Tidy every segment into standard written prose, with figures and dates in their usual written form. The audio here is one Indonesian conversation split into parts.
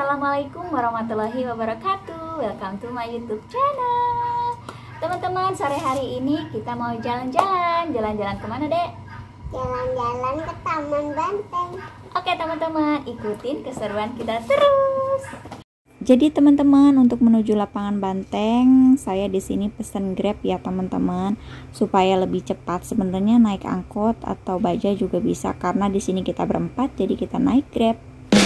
Assalamualaikum warahmatullahi wabarakatuh. Welcome to my YouTube channel. Teman-teman, sore hari ini kita mau jalan-jalan. Jalan-jalan kemana, Dek? Jalan-jalan ke Taman Banteng. Oke teman-teman, ikutin keseruan kita terus. Jadi teman-teman, untuk menuju lapangan Banteng, saya di sini pesen Grab ya teman-teman, supaya lebih cepat. Sebenarnya naik angkot atau bajai juga bisa, karena di sini kita berempat, jadi kita naik Grab.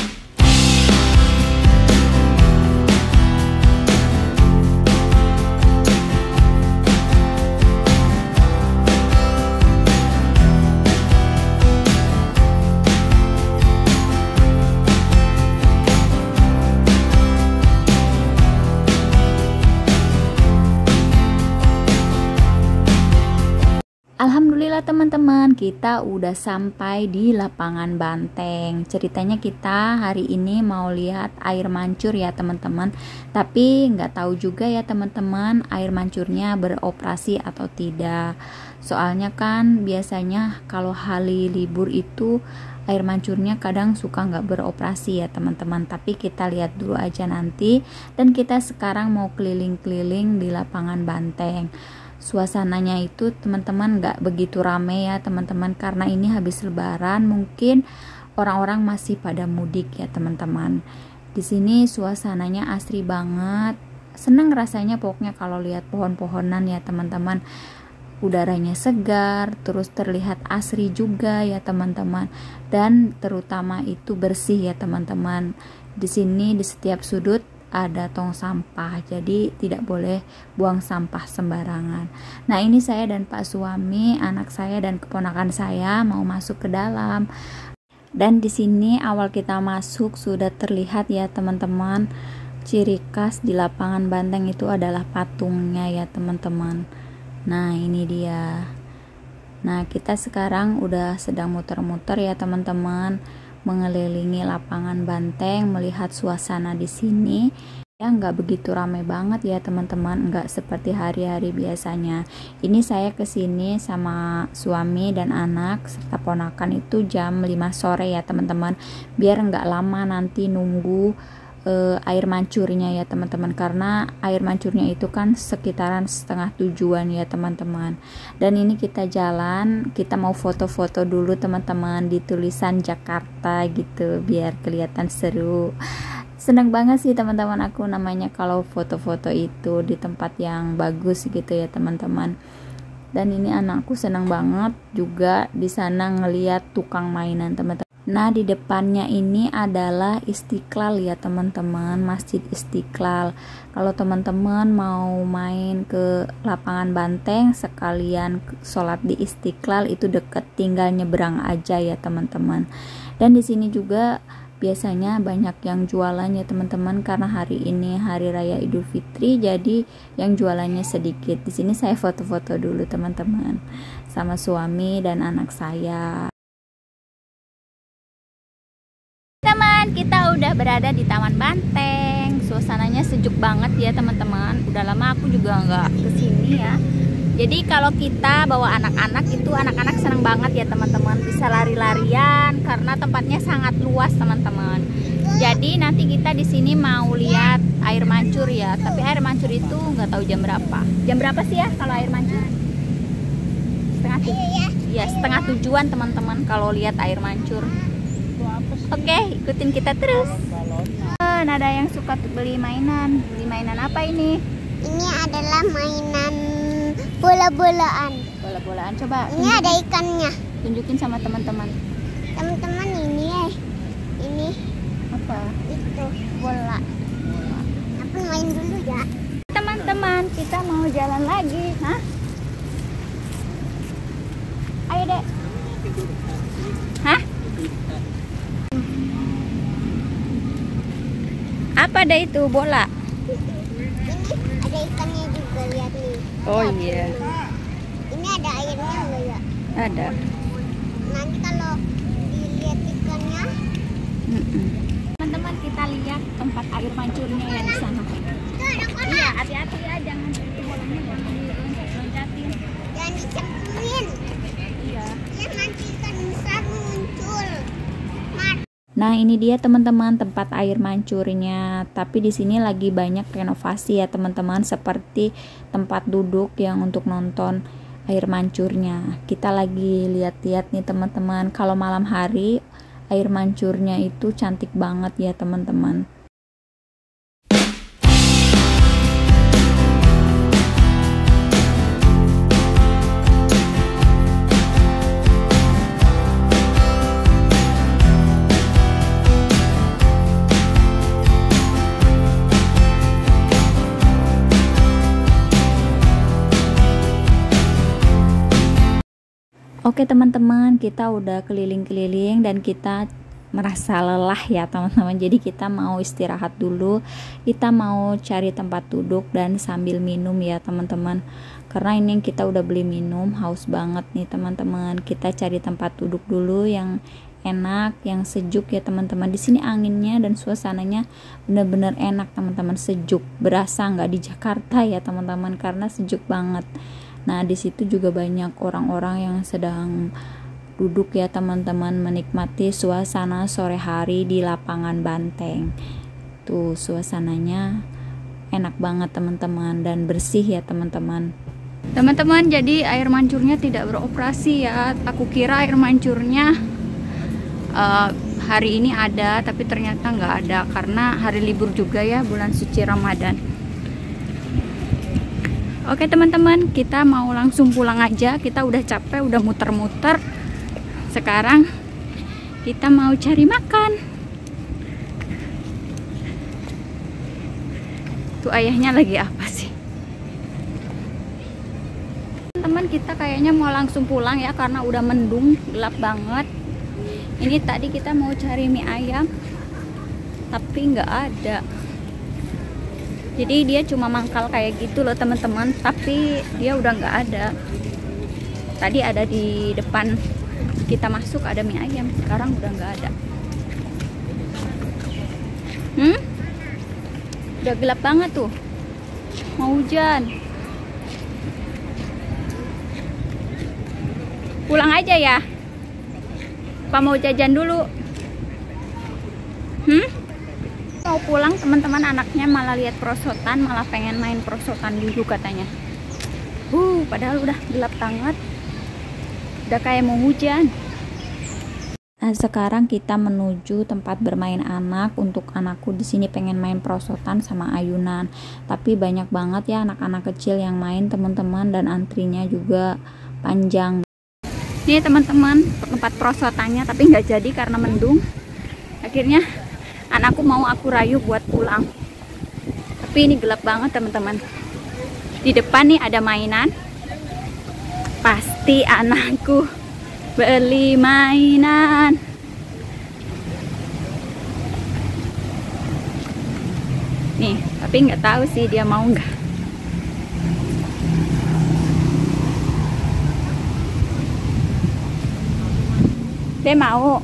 Alhamdulillah teman-teman, kita udah sampai di lapangan Banteng. Ceritanya kita hari ini mau lihat air mancur ya teman-teman. Tapi nggak tahu juga ya teman-teman, air mancurnya beroperasi atau tidak. Soalnya kan biasanya kalau hari libur itu air mancurnya kadang suka nggak beroperasi ya teman-teman. Tapi kita lihat dulu aja nanti. Dan kita sekarang mau keliling-keliling di lapangan Banteng. Suasananya itu teman-teman gak begitu rame ya teman-teman, karena ini habis lebaran, mungkin orang-orang masih pada mudik ya teman-teman. Di sini suasananya asri banget, seneng rasanya pokoknya kalau lihat pohon-pohonan ya teman-teman. Udaranya segar, terus terlihat asri juga ya teman-teman, dan terutama itu bersih ya teman-teman. Di sini di setiap sudut ada tong sampah, jadi tidak boleh buang sampah sembarangan. Nah, ini saya dan Pak suami, anak saya dan keponakan saya mau masuk ke dalam. Dan di sini awal kita masuk sudah terlihat ya teman-teman, ciri khas di lapangan Banteng itu adalah patungnya ya teman-teman. Nah, ini dia. Nah, kita sekarang udah sedang muter-muter ya teman-teman, mengelilingi lapangan Banteng, melihat suasana di sini. Ya nggak begitu ramai banget ya teman-teman, nggak seperti hari-hari biasanya. Ini saya kesini sama suami dan anak serta ponakan itu jam 5 sore ya teman-teman, biar nggak lama nanti nunggu air mancurnya ya teman-teman, karena air mancurnya itu kan sekitaran setengah tujuan ya teman-teman. Dan ini kita jalan, kita mau foto-foto dulu teman-teman di tulisan Jakarta gitu, biar kelihatan seru. Seneng banget sih teman-teman aku namanya kalau foto-foto itu di tempat yang bagus gitu ya teman-teman. Dan ini anakku seneng banget juga di sana ngeliat tukang mainan teman-teman. Nah, di depannya ini adalah Istiqlal ya teman-teman, Masjid Istiqlal. Kalau teman-teman mau main ke lapangan Banteng sekalian sholat di Istiqlal, itu deket, tinggal nyebrang aja ya teman-teman. Dan di sini juga biasanya banyak yang jualan ya teman-teman, karena hari ini hari raya Idul Fitri, jadi yang jualannya sedikit. Di sini saya foto-foto dulu teman-teman sama suami dan anak saya. Teman, kita udah berada di Taman Banteng. Suasananya sejuk banget ya teman-teman. Udah lama aku juga nggak kesini ya. Jadi kalau kita bawa anak-anak itu, anak-anak senang banget ya teman-teman, bisa lari-larian karena tempatnya sangat luas teman-teman. Jadi nanti kita di sini mau lihat air mancur ya, tapi air mancur itu nggak tahu jam berapa. Jam berapa sih ya kalau air mancur? Setengah tujuan teman-teman kalau lihat air mancur. Oke, ikutin kita terus. Ada yang suka beli mainan. Beli mainan apa ini? Ini adalah mainan bola-bolaan. Bola-bolaan, coba. Ini ada ikannya. Tunjukin sama teman-teman. Teman-teman ini Apa? itu bola. Aku main dulu ya. Teman-teman, kita mau jalan lagi. Hah? Ayo, Dek. Hah? Apa ada itu bola? Ini ada ikannya juga, lihat nih. Oh iya. Ini ada airnya enggak ya? Ada. Nanti kalau dilihat ikannya. Teman-teman, kita lihat tempat air mancurnya ya di sana. Iya, hati-hati ya, jangan itu bolanya jangan diloncat-loncatin. Jangan dicemplungin. Iya. Ya nanti ikan besar muncul. Nah, ini dia teman-teman tempat air mancurnya. Tapi di sini lagi banyak renovasi ya teman-teman, seperti tempat duduk yang untuk nonton air mancurnya. Kita lagi lihat-lihat nih teman-teman. Kalau malam hari air mancurnya itu cantik banget ya teman-teman. Oke teman-teman, kita udah keliling-keliling dan kita merasa lelah ya teman-teman. Jadi kita mau istirahat dulu, kita mau cari tempat duduk dan sambil minum ya teman-teman. Karena ini kita udah beli minum, haus banget nih teman-teman. Kita cari tempat duduk dulu yang enak, yang sejuk ya teman-teman. Di sini anginnya dan suasananya bener-bener enak teman-teman, sejuk. Berasa nggak di Jakarta ya teman-teman, karena sejuk banget. Nah, di situ juga banyak orang-orang yang sedang duduk ya teman-teman, menikmati suasana sore hari di lapangan banteng. Tuh suasananya enak banget teman-teman dan bersih ya teman-teman. Teman-teman, jadi air mancurnya tidak beroperasi ya. Aku kira air mancurnya hari ini ada, tapi ternyata nggak ada karena hari libur juga ya, bulan suci Ramadan. Oke teman-teman, kita mau langsung pulang aja. Kita udah capek, udah muter-muter. Sekarang kita mau cari makan. Tuh ayahnya lagi apa sih? Teman-teman, kita kayaknya mau langsung pulang ya, karena udah mendung, gelap banget. Ini tadi kita mau cari mie ayam, tapi nggak ada. Jadi dia cuma mangkal kayak gitu loh teman-teman, tapi dia udah nggak ada. Tadi ada di depan kita masuk ada mie ayam, sekarang udah nggak ada. Udah gelap banget tuh, mau hujan. Pulang aja ya? Apa mau jajan dulu? Mau pulang teman-teman, anaknya malah lihat perosotan, malah pengen main perosotan dulu katanya. Padahal udah gelap banget, udah kayak mau hujan. Nah, sekarang kita menuju tempat bermain anak. Untuk anakku di sini pengen main perosotan sama ayunan, tapi banyak banget ya anak-anak kecil yang main teman-teman, dan antrinya juga panjang. Ini teman-teman tempat perosotannya, tapi nggak jadi karena mendung. Akhirnya anakku mau aku rayu buat pulang, tapi ini gelap banget teman-teman. Di depan nih ada mainan, pasti anakku beli mainan. Nih, tapi nggak tahu sih dia mau nggak. Dia mau?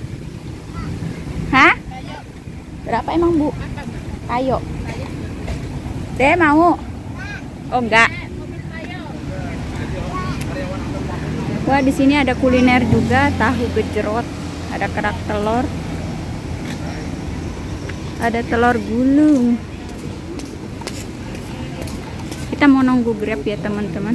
Hah? Berapa emang Bu? Ayo. Deh mau? Oh enggak. Wah, di sini ada kuliner juga, tahu gejrot, ada kerak telur, ada telur gulung. Kita mau nunggu Grab ya teman-teman.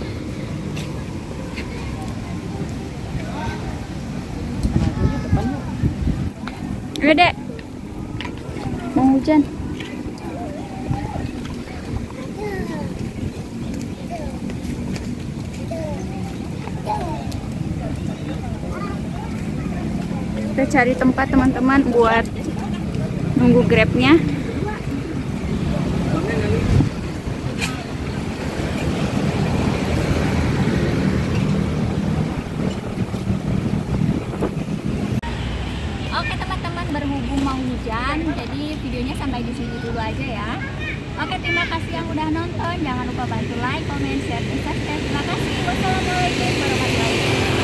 Ayo Dek, mau hujan. Kita cari tempat teman-teman buat nunggu Grabnya. Oke teman-teman, berhubung mau hujan, jadi videonya sampai di sini dulu aja ya. Oke, terima kasih yang udah nonton. Jangan lupa bantu like, comment, share, dan subscribe. Terima kasih. Wassalamualaikum warahmatullahi wabarakatuh.